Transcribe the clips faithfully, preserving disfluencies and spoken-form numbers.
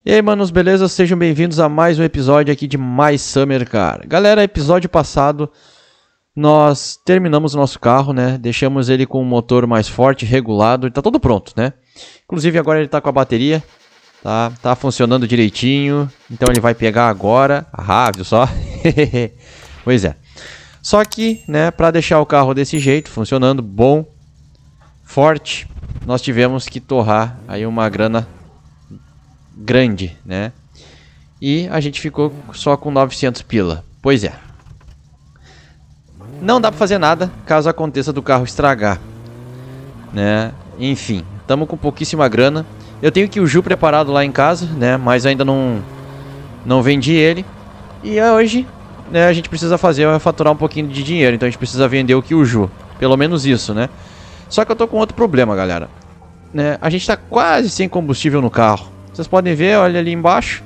E aí, manos, beleza? Sejam bem-vindos a mais um episódio aqui de My Summer Car. Galera, episódio passado nós terminamos o nosso carro, né? Deixamos ele com um motor mais forte, regulado, ele tá todo pronto, né? Inclusive agora ele tá com a bateria, tá? Tá funcionando direitinho, então ele vai pegar agora. Ah, viu só? Pois é. Só que, né, pra deixar o carro desse jeito, funcionando, bom, forte, nós tivemos que torrar aí uma grana grande, né? E a gente ficou só com novecentos pila. Pois é. Não dá pra fazer nada caso aconteça do carro estragar, né? Enfim, estamos com pouquíssima grana. Eu tenho que o Ju preparado lá em casa, né? Mas ainda não não vendi ele. E hoje, né, a gente precisa fazer é faturar um pouquinho de dinheiro, então a gente precisa vender o que o Ju. Pelo menos isso, né? Só que eu tô com outro problema, galera, né? A gente tá quase sem combustível no carro. Vocês podem ver, olha ali embaixo.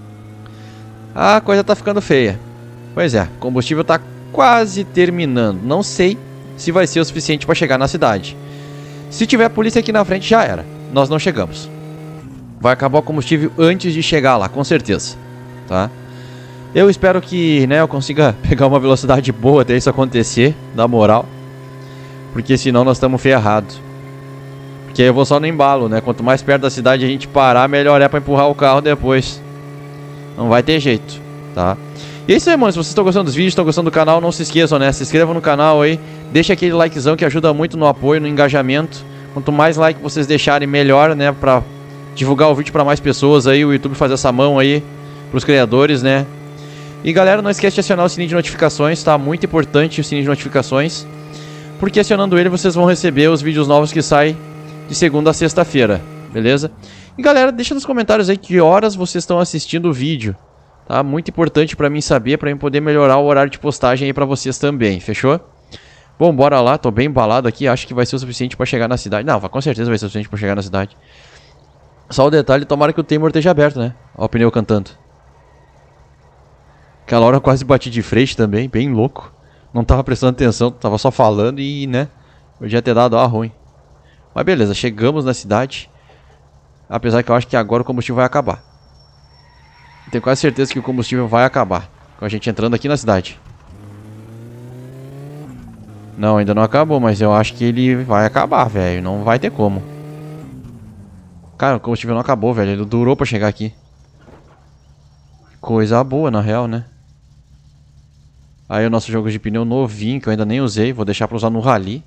A coisa tá ficando feia. Pois é, o combustível tá quase terminando. Não sei se vai ser o suficiente para chegar na cidade. Se tiver polícia aqui na frente, já era. Nós não chegamos. Vai acabar o combustível antes de chegar lá, com certeza. Tá? Eu espero que, né, eu consiga pegar uma velocidade boa até isso acontecer, na moral. Porque senão nós estamos ferrados. Porque eu vou só no embalo, né? Quanto mais perto da cidade a gente parar, melhor é pra empurrar o carro depois. Não vai ter jeito, tá? E é isso aí, mano. Se vocês estão gostando dos vídeos, estão gostando do canal, não se esqueçam, né? Se inscrevam no canal aí. Deixa aquele likezão que ajuda muito no apoio, no engajamento. Quanto mais like vocês deixarem, melhor, né? Pra divulgar o vídeo pra mais pessoas aí. O YouTube faz essa mão aí pros criadores, né? E galera, não esquece de acionar o sininho de notificações, tá? Muito importante o sininho de notificações. Porque acionando ele, vocês vão receber os vídeos novos que saem de segunda a sexta-feira, beleza? E galera, deixa nos comentários aí que horas vocês estão assistindo o vídeo, tá? Muito importante pra mim saber, pra mim poder melhorar o horário de postagem aí pra vocês também, fechou? Bom, bora lá, tô bem embalado aqui, acho que vai ser o suficiente pra chegar na cidade. Não, com certeza vai ser o suficiente pra chegar na cidade. Só o detalhe, tomara que o Teimur esteja aberto, né? Ó o pneu cantando. Aquela hora eu quase bati de frente também, bem louco. Não tava prestando atenção, tava só falando e, né, podia ter dado a ruim. Mas beleza, chegamos na cidade. Apesar que eu acho que agora o combustível vai acabar. Tenho quase certeza que o combustível vai acabar com a gente entrando aqui na cidade. Não, ainda não acabou, mas eu acho que ele vai acabar, velho. Não vai ter como. Cara, o combustível não acabou, velho. Ele durou pra chegar aqui. Coisa boa, na real, né? Aí o nosso jogo de pneu novinho, que eu ainda nem usei. Vou deixar pra usar no rally.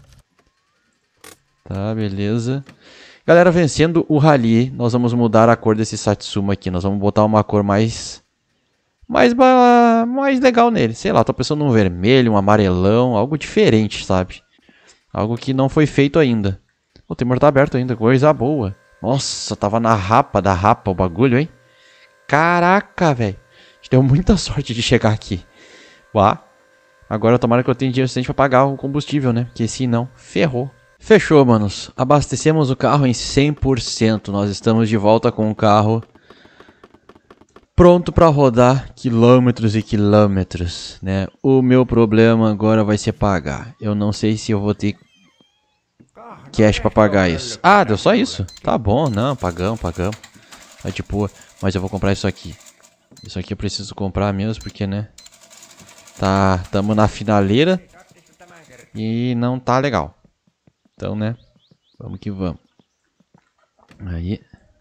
Tá, beleza. Galera, vencendo o rally, nós vamos mudar a cor desse Satsuma aqui. Nós vamos botar uma cor mais... Mais, mais legal nele. Sei lá, tô pensando num vermelho, um amarelão, algo diferente, sabe? Algo que não foi feito ainda. O Teimur tá aberto ainda, coisa boa. Nossa, tava na rapa da rapa o bagulho, hein? Caraca, velho. A gente deu muita sorte de chegar aqui. Uá. Agora tomara que eu tenha dinheiro suficiente pra pagar o combustível, né? Porque se não, ferrou. Fechou, manos. Abastecemos o carro em cem por cento. Nós estamos de volta com o carro pronto para rodar quilômetros e quilômetros, né? O meu problema agora vai ser pagar. Eu não sei se eu vou ter cash para pagar isso. Ah, deu só isso? Tá bom, não, pagamos, pagamos. Tá de boa. Mas eu vou comprar isso aqui. Isso aqui eu preciso comprar mesmo, porque, né? Tá, tamo na finaleira e não tá legal. Então, né? Vamos que vamos. Aí.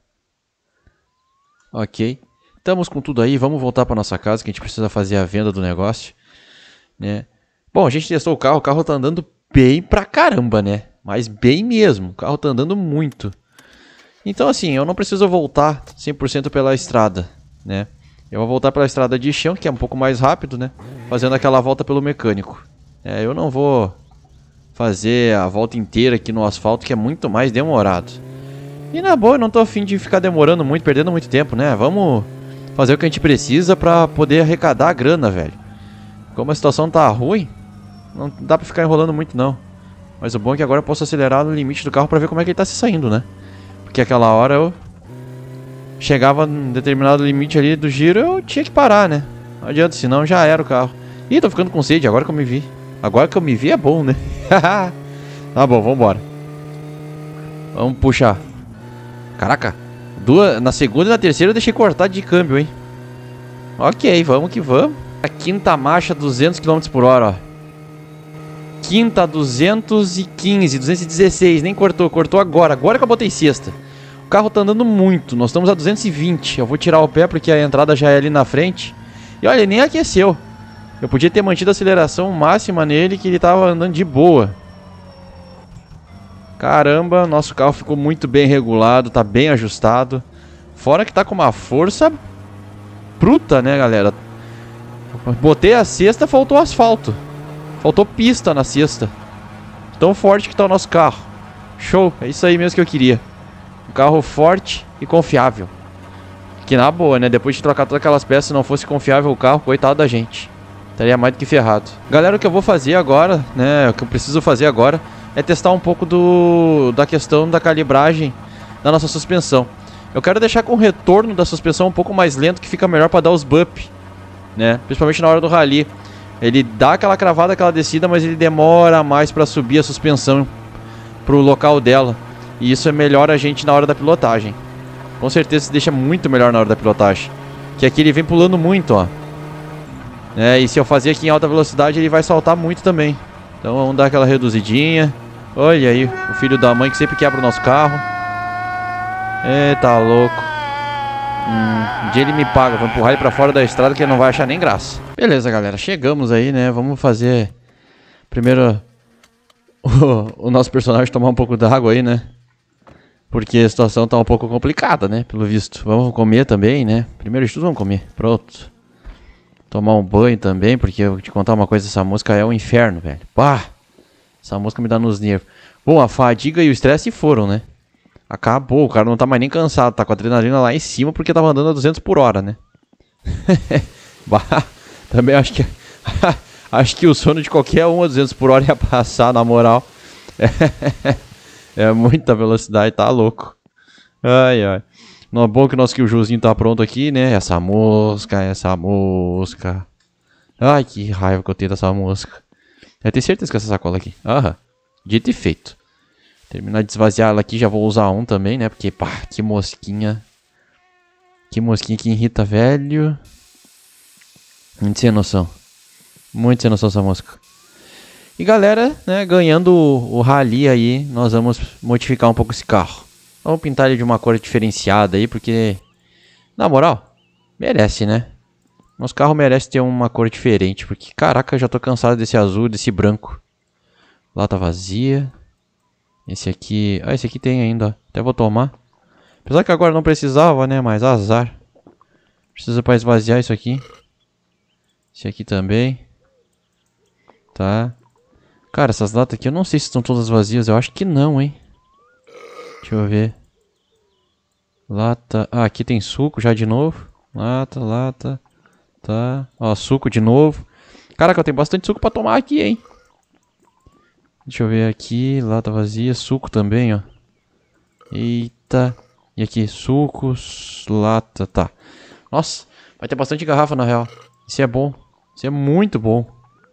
Ok. Estamos com tudo aí. Vamos voltar para nossa casa, que a gente precisa fazer a venda do negócio, né? Bom, a gente testou o carro. O carro tá andando bem pra caramba, né? Mas bem mesmo. O carro tá andando muito. Então, assim, eu não preciso voltar cem por cento pela estrada, né? Eu vou voltar pela estrada de chão, que é um pouco mais rápido, né? Fazendo aquela volta pelo mecânico. É, eu não vou fazer a volta inteira aqui no asfalto, que é muito mais demorado. E na boa, eu não tô afim de ficar demorando muito, perdendo muito tempo, né? Vamos fazer o que a gente precisa pra poder arrecadar a grana, velho. Como a situação tá ruim, não dá pra ficar enrolando muito, não. Mas o bom é que agora eu posso acelerar no limite do carro pra ver como é que ele tá se saindo, né? Porque aquela hora eu chegava em determinado limite ali do giro, eu tinha que parar, né? Não adianta, senão já era o carro. Ih, tô ficando com sede, agora que eu me vi. Agora que eu me vi é bom, né? Tá bom, vambora. Vamos puxar. Caraca, Duas, na segunda e na terceira eu deixei cortar de câmbio, hein? Ok, vamos que vamos. A quinta marcha, duzentos quilômetros por hora, ó. Quinta, duzentos e quinze, duzentos e dezesseis. Nem cortou, cortou agora. Agora que eu botei sexta. O carro tá andando muito. Nós estamos a duzentos e vinte. Eu vou tirar o pé porque a entrada já é ali na frente. E olha, ele nem aqueceu. Eu podia ter mantido a aceleração máxima nele, que ele tava andando de boa. Caramba, nosso carro ficou muito bem regulado. Tá bem ajustado. Fora que tá com uma força bruta, né, galera? Botei a sexta, faltou asfalto. Faltou pista na sexta. Tão forte que tá o nosso carro. Show, é isso aí mesmo que eu queria. Um carro forte e confiável. Que na boa, né? Depois de trocar todas aquelas peças, se não fosse confiável o carro, coitado da gente. Estaria mais do que ferrado. Galera, o que eu vou fazer agora, né? O que eu preciso fazer agora é testar um pouco do da questão da calibragem da nossa suspensão. Eu quero deixar com o retorno da suspensão um pouco mais lento, que fica melhor para dar os bump, né? Principalmente na hora do rally. Ele dá aquela cravada, aquela descida, mas ele demora mais para subir a suspensão pro local dela. E isso é melhor a gente na hora da pilotagem. Com certeza se deixa muito melhor na hora da pilotagem. Que aqui ele vem pulando muito, ó. É, e se eu fazer aqui em alta velocidade, ele vai saltar muito também. Então vamos dar aquela reduzidinha. Olha aí, o filho da mãe que sempre quebra o nosso carro. Eita, louco. Hum, um dia ele me paga, vou empurrar ele pra fora da estrada que ele não vai achar nem graça. Beleza, galera, chegamos aí, né? Vamos fazer primeiro o, o nosso personagem tomar um pouco d'água aí, né? Porque a situação tá um pouco complicada, né? Pelo visto. Vamos comer também, né? Primeiro de tudo vamos comer, pronto. Tomar um banho também, porque eu vou te contar uma coisa, essa música é um inferno, velho. Pá! Essa música me dá nos nervos. Bom, a fadiga e o estresse foram, né? Acabou, o cara não tá mais nem cansado, tá com a adrenalina lá em cima porque tava andando a duzentos por hora, né? Bah, também acho que acho que o sono de qualquer um a duzentos por hora ia passar, na moral. É muita velocidade, tá louco. Ai, ai. Não é bom que o nosso Killjoyzinho tá pronto aqui, né? Essa mosca, essa mosca. Ai, que raiva que eu tenho dessa mosca. Eu tenho certeza que essa sacola aqui. Aham, dito e feito. Terminar de esvaziar ela aqui, já vou usar um também, né? Porque, pá, que mosquinha. Que mosquinha que irrita, velho. Muito sem noção. Muito sem noção essa mosca. E galera, né, ganhando o, o rally aí, nós vamos modificar um pouco esse carro. Vamos pintar ele de uma cor diferenciada aí, porque, na moral, merece, né? Nosso carro merece ter uma cor diferente, porque, caraca, eu já tô cansado desse azul, desse branco. Lata vazia. Esse aqui... Ah, esse aqui tem ainda, ó. Até vou tomar. Apesar que agora não precisava, né? Mas azar. Precisa para esvaziar isso aqui. Esse aqui também. Tá. Cara, essas latas aqui eu não sei se estão todas vazias. Eu acho que não, hein. Deixa eu ver. Lata... Ah, aqui tem suco já de novo. Lata, lata. Tá. Ó, suco de novo. Caraca, eu tenho bastante suco para tomar aqui, hein. Deixa eu ver aqui, lata vazia, suco também, ó. Eita. E aqui, sucos, lata, tá. Nossa, vai ter bastante garrafa na real. Isso é bom, isso é muito bom.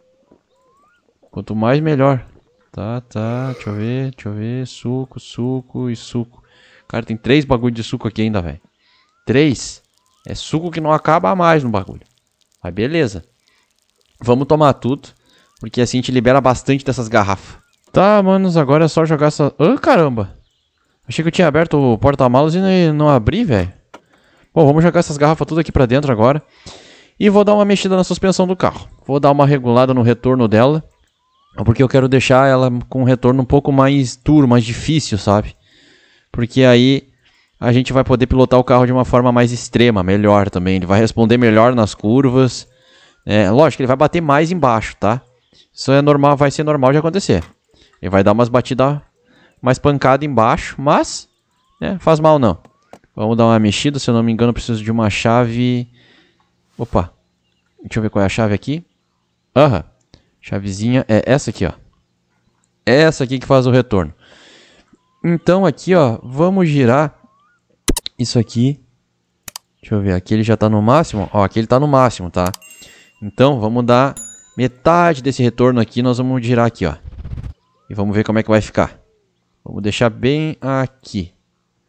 Quanto mais melhor. Tá, tá, deixa eu ver, deixa eu ver, suco, suco e suco. Cara, tem três bagulho de suco aqui ainda, velho. Três. É suco que não acaba mais no bagulho. Mas beleza. Vamos tomar tudo, porque assim a gente libera bastante dessas garrafas. Tá, manos, agora é só jogar essa... Ah, caramba! Achei que eu tinha aberto o porta-malas e não abri, velho. Bom, vamos jogar essas garrafas tudo aqui pra dentro agora. E vou dar uma mexida na suspensão do carro. Vou dar uma regulada no retorno dela. Porque eu quero deixar ela com um retorno um pouco mais duro, mais difícil, sabe? Porque aí a gente vai poder pilotar o carro de uma forma mais extrema, melhor também. Ele vai responder melhor nas curvas. É, lógico que ele vai bater mais embaixo, tá? Isso é normal, vai ser normal de acontecer. Ele vai dar umas batidas, mais pancada embaixo, mas, né, faz mal não. Vamos dar uma mexida, se eu não me engano eu preciso de uma chave... Opa, deixa eu ver qual é a chave aqui. Aham, chavezinha é essa aqui, ó. Essa aqui que faz o retorno. Então aqui, ó, vamos girar isso aqui. Deixa eu ver, aqui ele já tá no máximo. Ó, aqui ele tá no máximo, tá? Então vamos dar metade desse retorno aqui, nós vamos girar aqui, ó. E vamos ver como é que vai ficar. Vamos deixar bem aqui.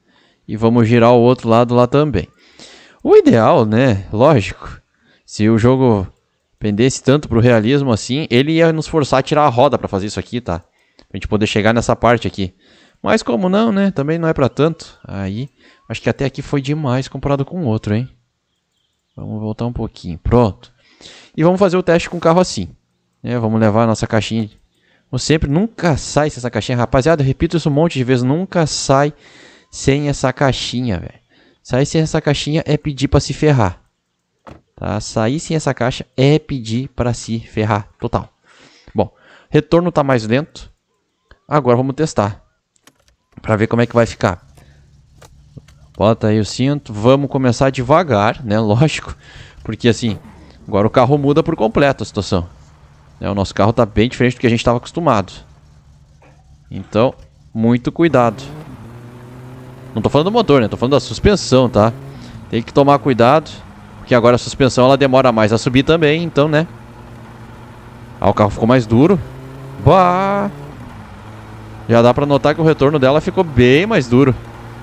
E vamos girar o outro lado lá também. O ideal, né? Lógico. Se o jogo pendesse tanto pro realismo assim, ele ia nos forçar a tirar a roda pra fazer isso aqui, tá? Pra gente poder chegar nessa parte aqui. Mas como não, né? Também não é pra tanto. Aí, acho que até aqui foi demais comparado com o outro, hein? Vamos voltar um pouquinho. Pronto. E vamos fazer o teste com o carro assim. É, vamos levar a nossa caixinha. Como sempre, nunca sai sem essa caixinha. Rapaziada, eu repito isso um monte de vezes. Nunca sai sem essa caixinha, velho. Sair sem essa caixinha é pedir pra se ferrar. Tá? Sair sem essa caixa é pedir pra se ferrar. Total. Bom, retorno tá mais lento. Agora vamos testar. Pra ver como é que vai ficar. Bota aí o cinto. Vamos começar devagar, né? Lógico. Porque assim, agora o carro muda por completo a situação. É, o nosso carro tá bem diferente do que a gente estava acostumado. Então, muito cuidado. Não tô falando do motor, né? Tô falando da suspensão, tá? Tem que tomar cuidado. Porque agora a suspensão ela demora mais a subir também, então, né? Ah, o carro ficou mais duro. Bah! Já dá pra notar que o retorno dela ficou bem mais duro.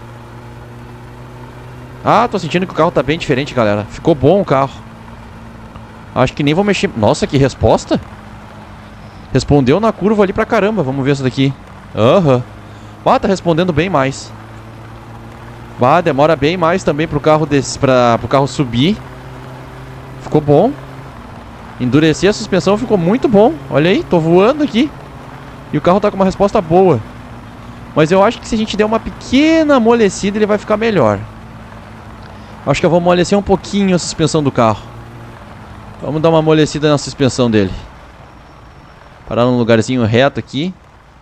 Ah, tô sentindo que o carro tá bem diferente, galera. Ficou bom o carro. Acho que nem vou mexer... Nossa, que resposta! Respondeu na curva ali pra caramba. Vamos ver essa daqui. Aham. Uhum. Ah, tá respondendo bem mais. Ah, demora bem mais também pro carro, des... pra... pro carro subir. Ficou bom. Endurecer a suspensão ficou muito bom. Olha aí, tô voando aqui. E o carro tá com uma resposta boa. Mas eu acho que se a gente der uma pequena amolecida, ele vai ficar melhor. Acho que eu vou amolecer um pouquinho a suspensão do carro. Vamos dar uma amolecida na suspensão dele. Parar num lugarzinho reto aqui.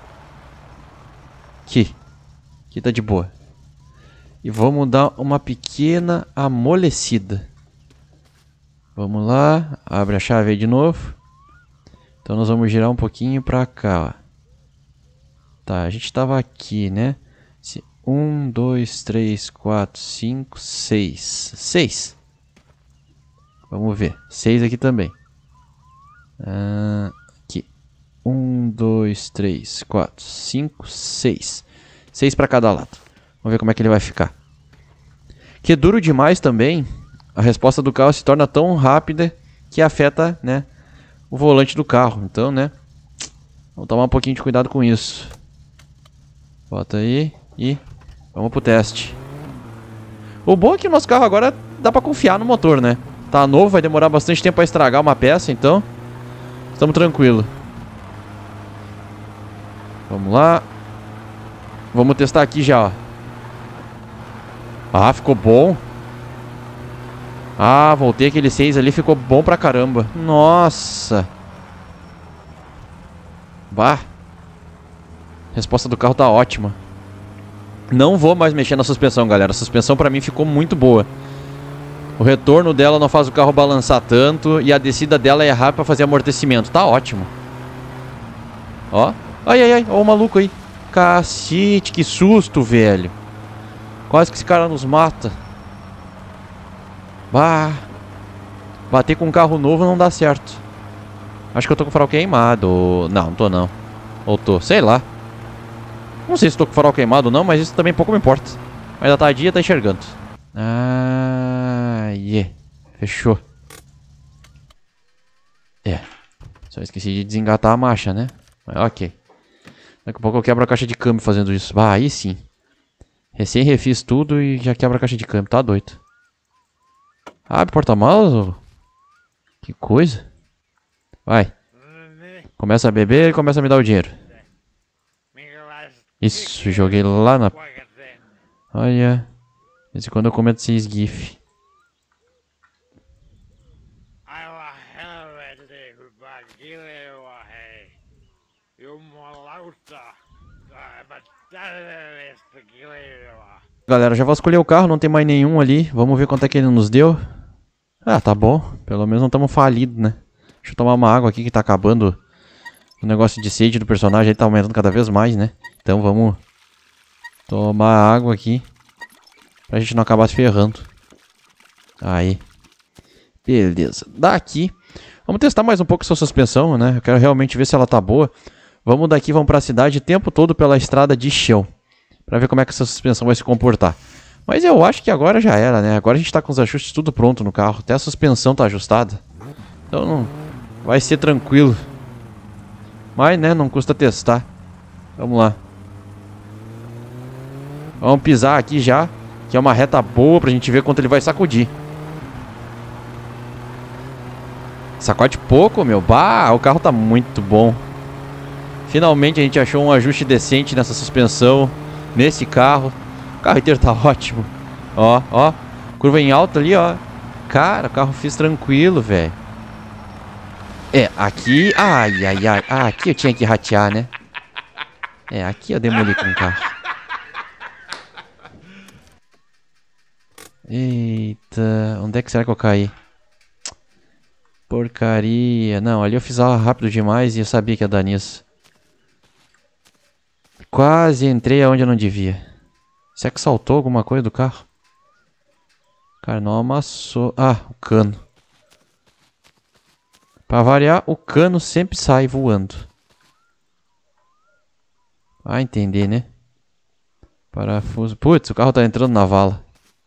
Aqui. Aqui tá de boa. E vamos dar uma pequena amolecida. Vamos lá. Abre a chave aí de novo. Então nós vamos girar um pouquinho pra cá, ó. Tá, a gente tava aqui, né? Um, dois, três, quatro, cinco, seis. Seis. Vamos ver. Seis aqui também. Ah, aqui. Um, dois, três, quatro, cinco, seis. Seis para cada lado. Vamos ver como é que ele vai ficar. Que é duro demais também. A resposta do carro se torna tão rápida que afeta, né, o volante do carro. Então, né, vamos tomar um pouquinho de cuidado com isso. Bota aí e vamos pro teste. O bom é que o nosso carro agora dá pra confiar no motor, né? Tá novo, vai demorar bastante tempo pra estragar uma peça, então estamos tranquilo. Vamos lá. Vamos testar aqui já, ó. Ah, ficou bom. Ah, voltei aquele seis ali, ficou bom pra caramba. Nossa. Bah. A resposta do carro tá ótima. Não vou mais mexer na suspensão, galera. A suspensão pra mim ficou muito boa. O retorno dela não faz o carro balançar tanto. E a descida dela é rápida pra fazer amortecimento. Tá ótimo. Ó. Ai, ai, ai. Ó o maluco aí. Cacete, que susto, velho. Quase que esse cara nos mata. Bah. Bater com um carro novo não dá certo. Acho que eu tô com o farol queimado. Não, não tô não. Ou tô, sei lá. Não sei se tô com o farol queimado ou não, mas isso também pouco me importa. Mas a Tadinha tá enxergando. Ah, yeah. Fechou. É. Só esqueci de desengatar a marcha, né? Mas ok. Daqui a pouco eu quebro a caixa de câmbio fazendo isso. Ah, aí sim. Recém refiz tudo e já quebra a caixa de câmbio. Tá doido. Abre porta-malas. Que coisa. Vai. Começa a beber e começa a me dar o dinheiro. Isso, joguei lá na... Olha. De vez em quando eu comento esse esguife. Galera, já vou escolher o carro, não tem mais nenhum ali. Vamos ver quanto é que ele nos deu. Ah, tá bom. Pelo menos não estamos falidos, né? Deixa eu tomar uma água aqui que tá acabando. O negócio de sede do personagem aí tá aumentando cada vez mais, né? Então vamos tomar água aqui pra gente não acabar se ferrando. Aí. Beleza. Daqui. Vamos testar mais um pouco essa suspensão, né? Eu quero realmente ver se ela tá boa. Vamos daqui, vamos pra cidade o tempo todo pela estrada de chão. Pra ver como é que essa suspensão vai se comportar. Mas eu acho que agora já era, né? Agora a gente tá com os ajustes tudo pronto no carro. Até a suspensão tá ajustada. Então não... vai ser tranquilo. Mas, né, não custa testar. Vamos lá. Vamos pisar aqui já, que é uma reta boa pra gente ver quanto ele vai sacudir. Sacode pouco, meu. Bah, o carro tá muito bom. Finalmente a gente achou um ajuste decente nessa suspensão, nesse carro. O carro inteiro tá ótimo. Ó, ó. Curva em alta ali, ó. Cara, o carro fiz tranquilo, velho. É, aqui... Ai, ai, ai. Ah, aqui eu tinha que ratear, né? É, aqui eu demoli com o carro. Eita, onde é que será que eu caí? Porcaria. Não, ali eu fiz ela rápido demais e eu sabia que ia dar nisso. Quase entrei aonde eu não devia. Será que saltou alguma coisa do carro? Cara, não amassou. Ah, o cano. Pra variar, o cano sempre sai voando. Vai entender, né? Parafuso. Putz, o carro tá entrando na vala.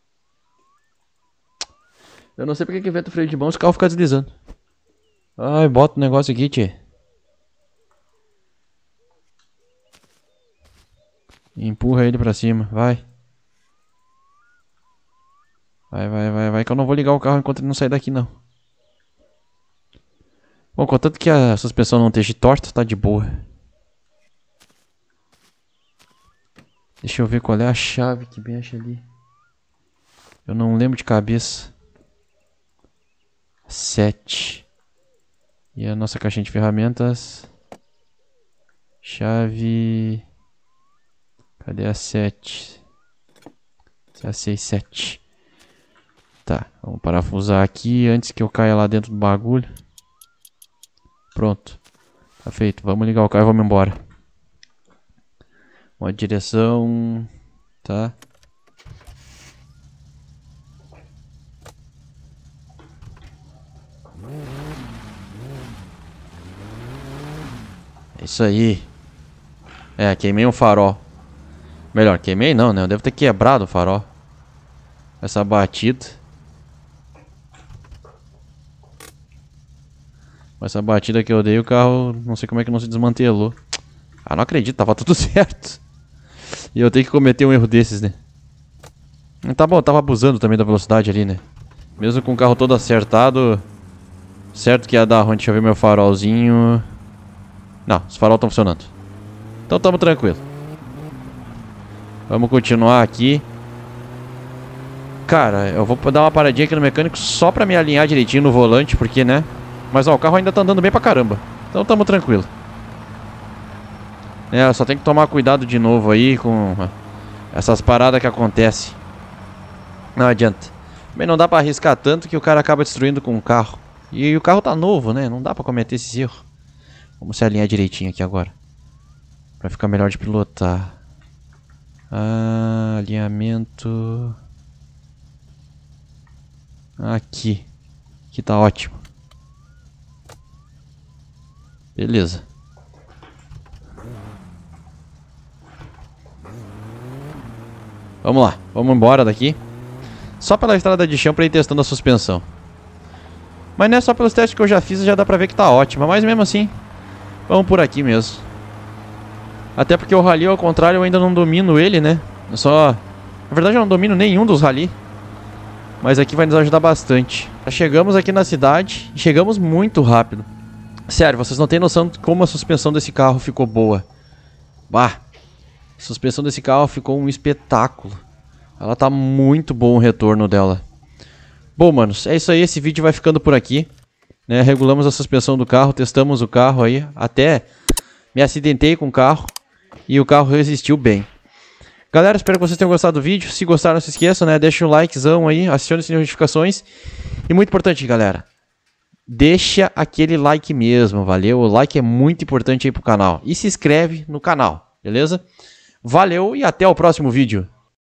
Eu não sei porque que inventa o freio de mão se o carro fica deslizando. Ai, bota o negócio aqui, tchê. Empurra ele pra cima, vai. Vai, vai, vai, vai, que eu não vou ligar o carro enquanto ele não sair daqui, não. Bom, contanto que a suspensão não esteja torta, tá de boa. Deixa eu ver qual é a chave que mexe ali. Eu não lembro de cabeça. Sete. E a nossa caixinha de ferramentas. Chave... Cadê a sete? É a seis, sete. Tá, vamos parafusar aqui antes que eu caia lá dentro do bagulho. Pronto. Tá feito. Vamos ligar o carro e vamos embora. Uma direção... Tá. É isso aí. É, queimei um farol. Melhor, queimei não, né? Eu devo ter quebrado o farol. Essa batida. Com essa batida que eu dei, o carro... Não sei como é que não se desmantelou. Ah, não acredito, tava tudo certo. E eu tenho que cometer um erro desses, né? Tá bom, eu tava abusando também da velocidade ali, né? Mesmo com o carro todo acertado... Certo que ia dar ruim. Deixa eu ver meu farolzinho... Não, os faróis estão funcionando. Então tamo tranquilo. Vamos continuar aqui. Cara, eu vou dar uma paradinha aqui no mecânico só pra me alinhar direitinho no volante, porque, né? Mas ó, o carro ainda tá andando bem pra caramba. Então tamo tranquilo. É, só tem que tomar cuidado de novo aí com essas paradas que acontecem. Não adianta. Também não dá pra arriscar tanto que o cara acaba destruindo com o carro. E o carro tá novo, né? Não dá pra cometer esses erros. Vamos se alinhar direitinho aqui agora. Pra ficar melhor de pilotar. Ah, alinhamento... Aqui. Aqui tá ótimo. Beleza. Vamos lá. Vamos embora daqui. Só pela estrada de chão pra ir testando a suspensão. Mas não é só pelos testes que eu já fiz, já dá pra ver que tá ótima. Mas mesmo assim, vamos por aqui mesmo. Até porque o rally, ao contrário, eu ainda não domino ele, né? Eu só... Na verdade eu não domino nenhum dos rally. Mas aqui vai nos ajudar bastante. Já chegamos aqui na cidade e chegamos muito rápido. Sério, vocês não têm noção de como a suspensão desse carro ficou boa. Bah! A suspensão desse carro ficou um espetáculo. Ela tá muito bom o retorno dela. Bom, manos, é isso aí. Esse vídeo vai ficando por aqui, né? Regulamos a suspensão do carro, testamos o carro aí. Até me acidentei com o carro e o carro resistiu bem. Galera, espero que vocês tenham gostado do vídeo. Se gostaram, não se esqueçam, né? Deixa um likezão aí, acione as notificações. E muito importante, galera, deixa aquele like mesmo, valeu? O like é muito importante aí pro canal. E se inscreve no canal, beleza? Valeu e até o próximo vídeo.